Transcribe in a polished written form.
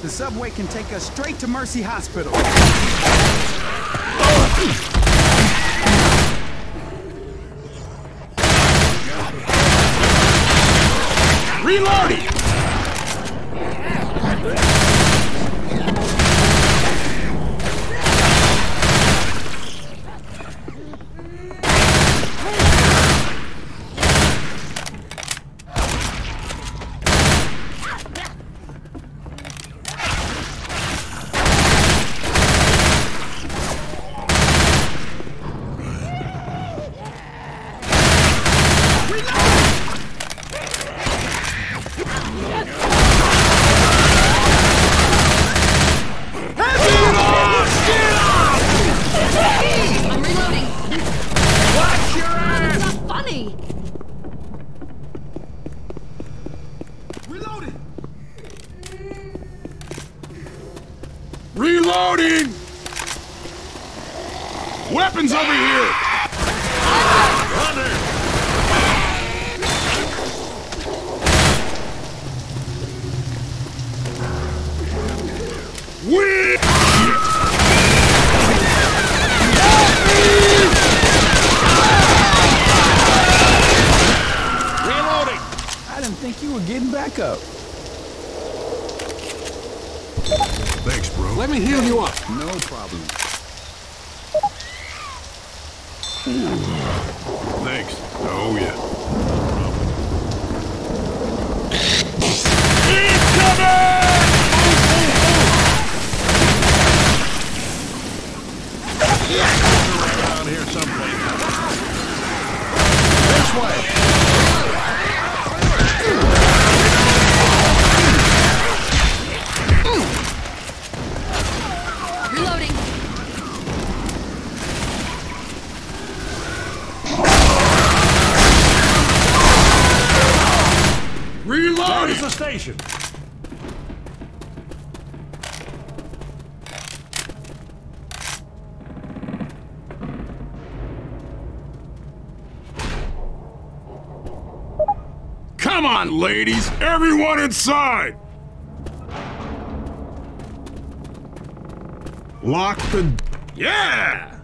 The subway can take us straight to Mercy Hospital. Reloading! Reloading! Weapons over here! Hunter! Reloading! I didn't think you were getting back up. Thanks, bro. Let me heal you up. No problem. Thanks. Oh, yeah. Around here someplace. This way. Reload! Where's the station? Come on, ladies! Everyone inside! Lock the... Yeah!